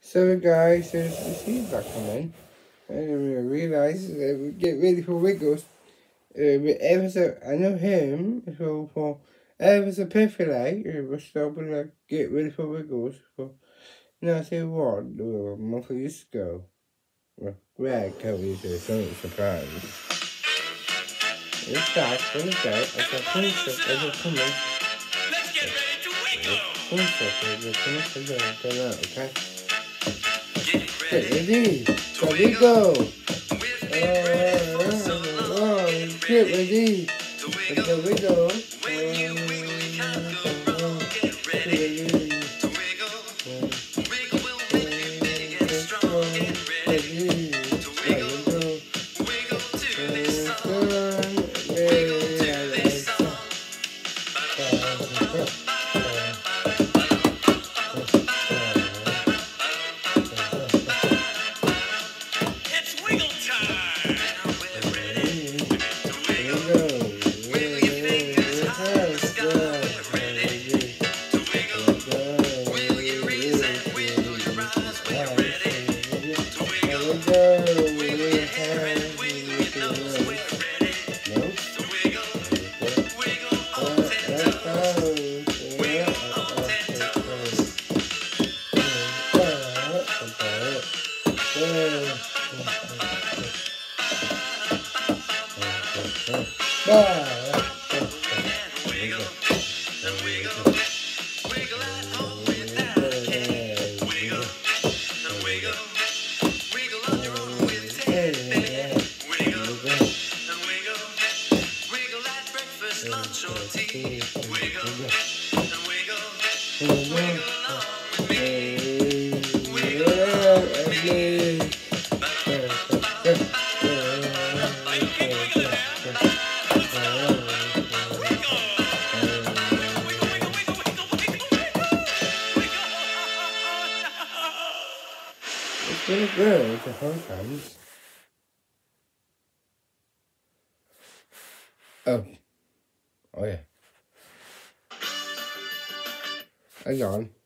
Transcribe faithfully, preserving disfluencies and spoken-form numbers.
So guys, there's the feedback coming. And I realise that we get ready for Wiggles. Uh, but ever so, I know him, so for ever so perfectly, uh, we're still gonna get ready for Wiggles. For, no, I say what, uh, a month ago. Well, Greg told me to something surprise. It's that, what is that? It's a concept, it's a comment. Let's get ready to wiggle! Concept, it's a concept, turn out, okay? Get ready, so we go! Get ready, so we go! It's really good, it's a fun time. Oh. Oh yeah. Hang on.